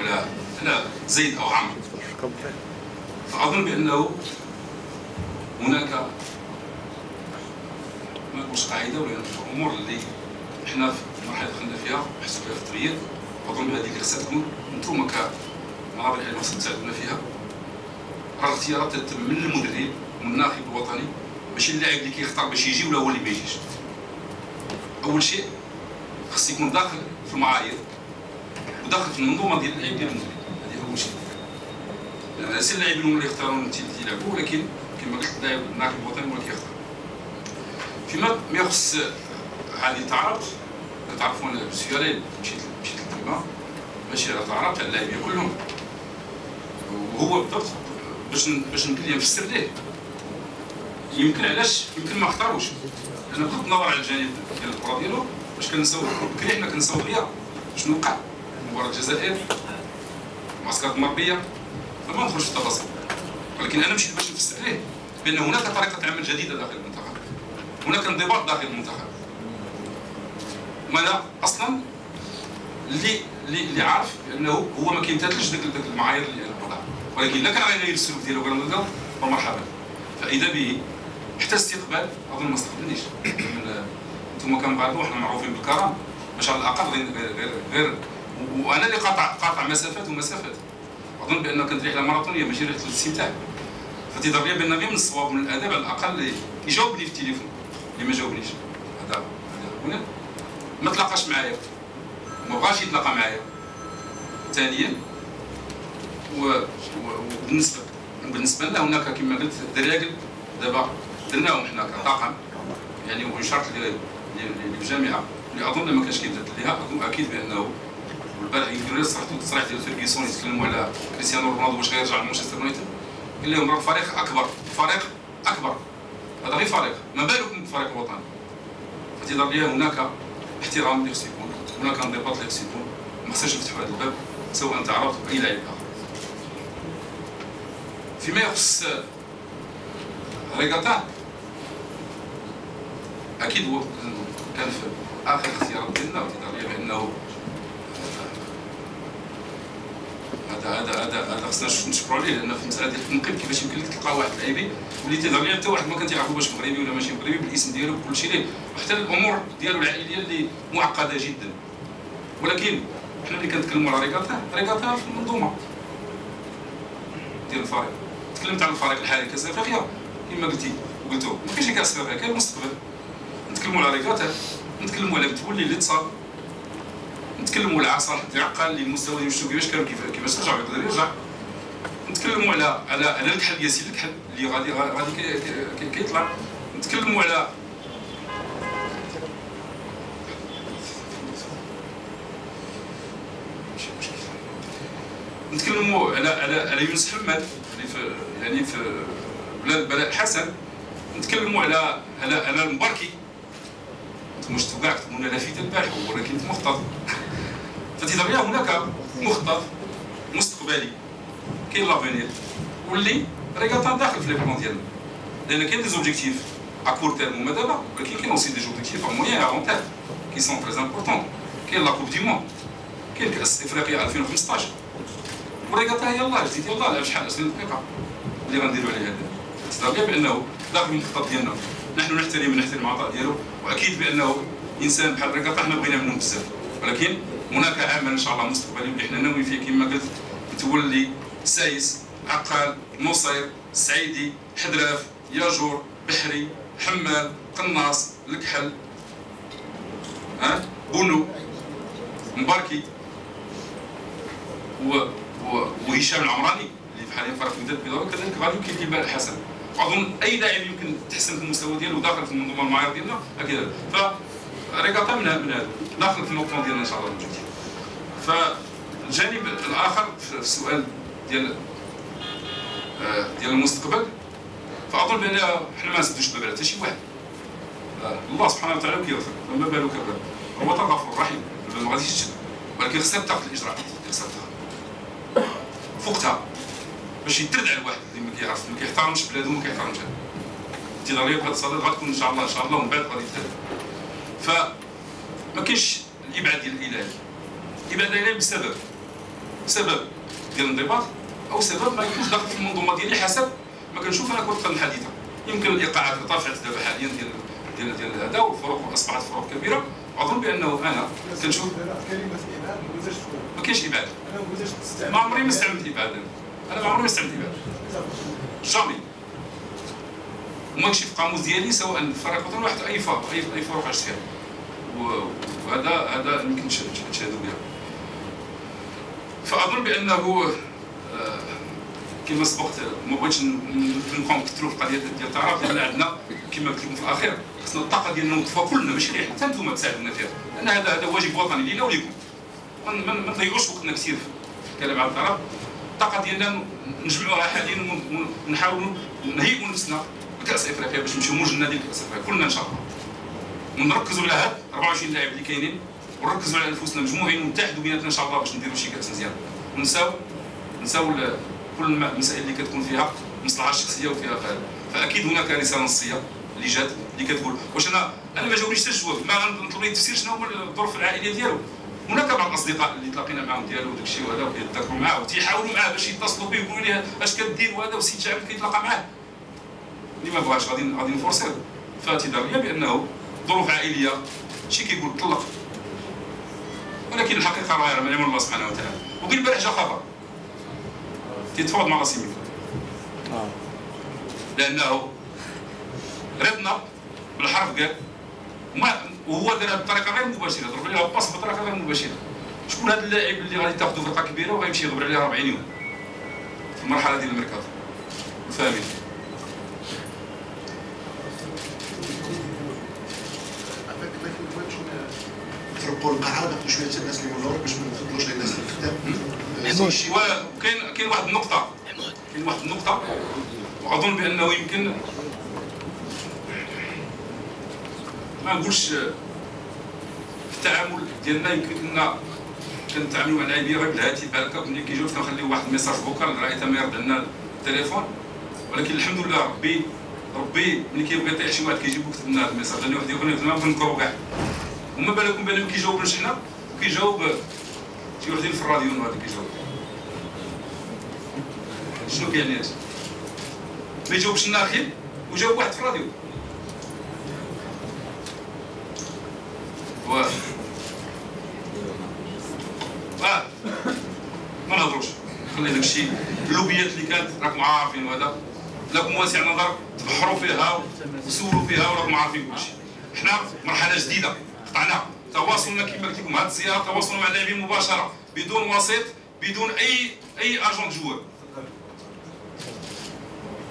على زيد او عمرو. فاظن بانه هناك ما نقولش قاعده ولا الامور اللي احنا في المرحله اللي دخلنا فيها حسب فيها في التغيير، اظن هذه اللي خصها تكون انتم كمناظر اللي خصكم تساعدونا فيها. راه الاختيارات تتم من المدرب ومن الناخب الوطني، ماشي اللاعب اللي كيختار باش يجي ولا هو اللي ما يجيش. اول شيء خص يكون داخل في المعايير وداخل في المنظومه ديال اللعب ديال المدرب، هذه اول شيء. ليس اللاعبين هما اللي يختارون تيلعبوا، ولكن كما قلت اللاعب الناخب الوطني هو اللي كيختار. فيما يخص هذه التعارف، تعرفون السيارين مشيت للكلمه ماشي على التعارف تاع اللاعبين كلهم، وهو بالضبط باش نفسر ليه يمكن علاش يمكن ما اختاروش. انا بغض النظر على الجانب ديال الكره ديالو، باش كنساو بكري حنا كنساو غيا شنو وقع مباراه الجزائر معسكر المربيه، فما ندخلش في التفاصيل، ولكن انا مشيت باش نفسر ليه بان هناك طريقه عمل جديده داخل المنتخب، هناك انضباط داخل المنتخب. وانا اصلا اللي عارف بانه هو ما كيمتثلش ديك المعايير اللي انا وضعها، ولكن الا كان غيغير السلوك ديالو ولا نقدر فمرحبا. فاذا به حتى استقبال اظن ما استقبلنيش. انتم كمغاربه وحنا معروفين بالكرم، باش على الاقل غير وانا اللي قاطع مسافات ومسافات. اظن بان كانت رحله ماراثونيه ماشي رحله الاستمتاع. فتيظهر لي بان غير من الصواب ومن الاداب على الاقل يجاوبني في التليفون، اللي ما جاوبنيش هذا هنا ما تلاقاش معايا وما بغاش يتلاقى معايا. ثانيا وبالنسبه لنا هناك كما قلت دراجل دابا درناهم حنا كطاقم يعني، وشرط للجامعه اللي اظن ما كانش كيبدا ليها. اظن اكيد بانه البارح يمكن التصريح ديال فيرغيسون يتكلموا على كريستيانو رونالدو واش غيرجع لمانشستر يونايتد، قال لهم راه فريق اكبر هذا غير فريق، ما بالكم بالفريق الوطني. فتظهر لي هناك احترام اللي خص يكون، هناك انضباط اللي خص يكون، ما خصناش نفتحوا هذا الباب سواء تعرض باي لاعب اخر. فيما يخص ريغاتا اكيد هو كان في اخر اختيارات ديالنا، وتظهر لي بانه هذا خصنا نشكروا عليه، لان في المساله ديال التنقيب كيفاش يمكن لك تلقى واحد اللعيبي واللي تيظهر لي حتى واحد ما كان تيعرفوا واش مغربي ولا ماشي مغربي بالاسم ديالو بكل شيء ليه، وحتى الامور ديالو العائليه اللي معقده جدا. ولكن حنا اللي كنتكلموا على ريغاتا في المنظومه ديال الفريق. تكلمت على الفريق الحالي كاس افريقيا كما قلتوا ما كاينش كاس افريقيا، كاين المستقبل. نتكلموا على ريغاتا، نتكلموا على بتولي اللي اتصاب، نتكلموا على صالح العقال اللي المستوى ديالو شفتوا كيفاش كان كيفاش رجع يقدر يرجع. نتكلموا على الكحل ياسين الكحل اللي غادي كيطلع. نتكلموا على على يونس حماد اللي في يعني في بلاد بلاء حسن. نتكلموا على المباركي. انتم شفتوا كاع كتبوا لنا لافته البارح ولكن كنت مخطط. فتظهر لي هناك مخطط مستقبلي كاين لافينير واللي ريغاتا داخل في لي بلان ديالنا، لان كاين دي زوبجيكتيف ا كور تيرم هما دابا، ولكن كاين اوسي دي زوبجيكتيف ا مويان ا لون تيرم كي سون تري امبورطون. كاين لا كوب دي موند، كاين كاس افريقيا 2015 وريغاتا يلاه جديد يلاه لعب شحال 20 دقيقه اللي غنديروا عليه هذا. تظهر لي بانه داخل من الخطط ديالنا، نحن نحترم العطاء ديالو، واكيد بانه انسان بحال ريغاتا حنا بغينا منه بزاف، ولكن هناك عمل ان شاء الله مستقبلي اللي حنا ناويين فيه كما قلت متولي سايس عقال نصير سعيدي حدراف ياجور بحري حمال قناص الكحل بونو مباركي وهشام العمراني اللي في حاليا فرق مدد بيضاوي، كذلك غادي كاين كيبان الحسن. اظن اي لاعب يمكن تحسن في المستوى ديالو داخل في المنظومه المعايير ديالنا اكيد. فريغاتا من هذا داخل في النقطه ديالنا ان شاء الله الجديد. فالجانب الاخر في السؤال ديال المستقبل، فاظن بان حنا ما نسدوش الباب على حتى شي واحد. الله سبحانه وتعالى كيغفر، فما بالك هو الغفور الرحيم، ما غاديش تشد، ولكن خصها تاخذ الاجراءات، خصها تاخذ فوقتها باش يترد على الواحد اللي ما كيعرف ما كيحترمش بلادو وما كيحترمش هذا. التضاريه بهذا الصدد غتكون ان شاء الله ومن بعد غادي تبدا. فما كاينش الابعاد ديال الالهي، الابعاد الالهي بسبب سبب ديال الانضباط او سبب ما يكونش داخل في المنظومه ديالي حسب ما كنشوف انا كره القدم الحديثه. يمكن الايقاعات اللي طافحت دابا حاليا ديال هذا والفروق اصبحت فروق كبيره. اظن بانه انا كنشوف كلمه ابعاد ما كاينش ابعاد. ما عمري ما استعملت ابعاد. انا ما عمري ما استعملت ابعاد جامي، وما كاينش في القاموس ديالي سواء في فريق الوطني ولا حتى اي فروق عشت فيها. وهذا يمكن تشهدوا بها. فاظن بانه كما سبقت ما بغيتش نبقاو نكثروا في القضيه ديال التعارف، لان عندنا كما قلت لكم في الاخير خصنا الطاقه ديالنا نوظفوها كلنا، ماشي غير حتى انتم تساعدونا فيها، لان هذا واجب وطني لينا وليكم. ما نضيعوش وقتنا كثير في الكلام على التعارف. الطاقه ديالنا نجمعوها حاليا ونحاولوا نهيئوا نفسنا لكاس افريقيا باش نمشيو موجنا ديال كاس افريقيا كلنا ان شاء الله، ونركزوا على هاد 24 لاعب اللي كاينين، ونركزوا على انفسنا مجموعين ونتحدوا بيناتنا ان شاء الله باش نديروا شي كاس مزيان، ونساو كل المسائل اللي كتكون فيها مصلحه شخصيه وفيها فائده. فاكيد هناك رساله نصيه اللي جات اللي كتقول واش انا ما جاوبنيش حتى الجواب، ما غنطلب ليه تفسير شنو هما الظروف العائليه ديالو. هناك بعض الاصدقاء اللي تلاقينا معاهم ديالو وداك الشيء وهذا وكيتذكروا معاه وتيحاولوا معاه باش يتصلوا به ويقولوا ليه اش كدير وهذا، والسيد شعب كيتلاقى معاه اللي ما بغاش غادي نفورسيو. فاعتذار ليا بانه ظروف عائليه شي كيقول طلق، ولكن الحقيقه راه من الله سبحانه وتعالى. وقيل البارح جا خبر تيتفاوض مع راسي لانه ردنا بالحرف قال وهو دارها بطريقه غير مباشره، ضرب عليها باص بطريقه غير مباشره. شكون هذا اللاعب اللي غادي تاخذوا فرقه كبيره وغيمشي يغبر عليها 40 يوم في المرحله ديال الميركاتو؟ فاهمين؟ نطرقوا القاعه ناخذوا شويه الناس اللي من اللور باش ما نفضلوش للناس اللي قدام. وكاين واحد النقطه واظن بانه يمكن ما نقولش في التعامل ديالنا، يمكن كنا كنتعاملوا مع اللاعبين غير بالهاتف هكا، ملي كيجيو كنخليو واحد الميساج فوكال راه ما يرد عندنا التليفون. ولكن الحمد لله ربي ملي كيبغي يطيح شي واحد كيجيب وكتب لنا هذا الميساج، لان واحد يقول لنا بنكروا كاع وما بالكم بانه كيجاوبناش حنا وكيجاوب شي وحدين في الراديو وهذا كيجاوب. شنو كيعني هادشي؟ ما يجاوبش الناخب وجاوب واحد في الراديو. ما نهضروش، خلي داك الشيء اللوبيات اللي كانت راكم عارفين، وهذا لكم واسع نظر تبحروا فيها وسولوا فيها وراكم عارفين كلشي. حنا مرحله جديده قطعنا تواصلنا كما قلت لكم، هذه الزياره تواصلنا مع اللاعبين مباشره بدون وسيط بدون اي اجون جوار.